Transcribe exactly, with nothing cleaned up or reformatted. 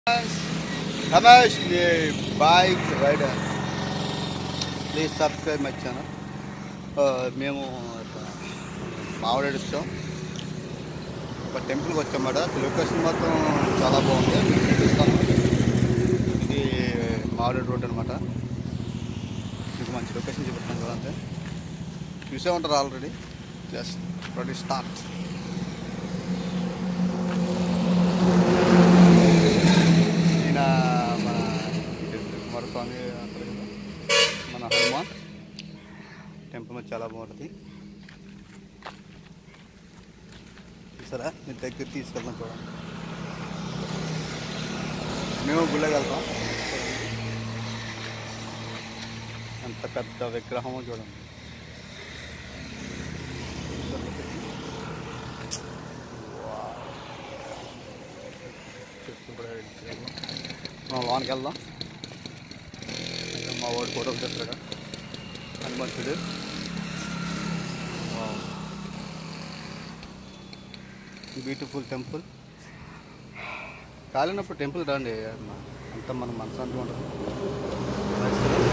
Hanuman, bike rider. Please subscribe my channel. మేము మామిడి వచ్చాం ఒక టెంపుల్కి వచ్చామాట. లొకేషన్ మాత్రం చాలా బాగుంది. మీకు చూపిస్తాను. ఇది మామిడి రోడ్ అనమాట. మీకు మంచి లొకేషన్ చూపిస్తాను కదంటే చూసే ఉంటారు ఆల్రెడీ. Just ready start. ఈయన మన కుమారస్వామి అంటారు కదా, మన హనుమాన్ టెంపుల్ మీద చాలా బాగుంటుంది. చూసారా, నేను దగ్గర తీసుకెళ్తాం చూడండి. మేము గుళ్ళకి వెళ్తాం. అంత పెద్ద విగ్రహం చూడండి. మనం లోనికి వెళ్దాం. మా వాడు ఫోటో తెస్తాడు హనుమంతుడు. Beautiful temple. కాలినప్పుడు టెంపుల్ రండి, అంత మన మనసు అంటూ ఉంటుంది.